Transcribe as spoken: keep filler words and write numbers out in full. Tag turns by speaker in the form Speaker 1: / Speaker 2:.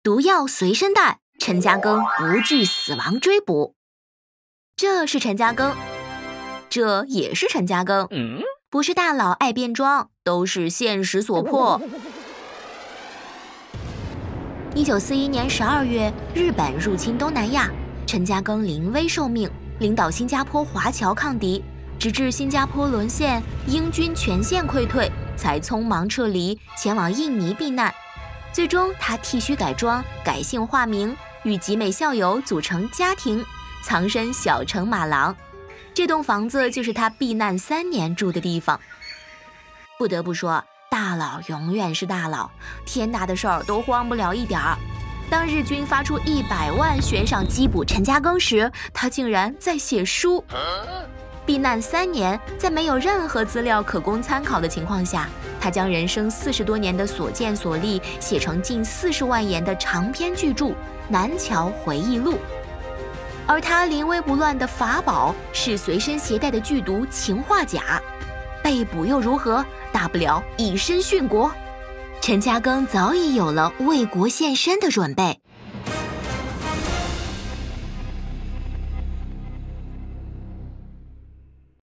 Speaker 1: 毒药随身带，陈嘉庚不惧死亡追捕。这是陈嘉庚，这也是陈嘉庚，不是大佬爱变装，都是现实所迫。一九四一年十二月，日本入侵东南亚，陈嘉庚临危受命，领导新加坡华侨抗敌，直至新加坡沦陷，英军全线溃退，才匆忙撤离，前往印尼避难。最终，他剃须改装，改姓化名，与集美校友组成家庭，藏身小城马廊。这栋房子就是他避难三年住的地方。不得不说，大佬永远是大佬，天大的事儿都慌不了一点儿。当日军发出一百万悬赏缉捕陈嘉庚时，他竟然在写书。避难三年，在没有任何资料可供参考的情况下，他将人生四十多年的所见所历写成近四十万言的长篇巨著《南桥回忆录》。而他临危不乱的法宝是随身携带的剧毒氰化钾，被捕又如何？大不了以身殉国。陈嘉庚早已有了为国献身的准备。